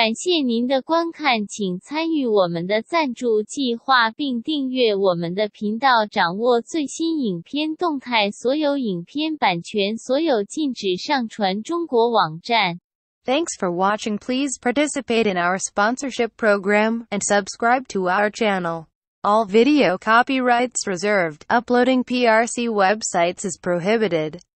感谢您的观看，请参与我们的赞助计划并订阅我们的频道，掌握最新影片动态。所有影片版权所有，禁止上传中国网站。 Thanks for watching. Please participate in our sponsorship program and subscribe to our channel. All video copyrights reserved. Uploading PRC websites is prohibited.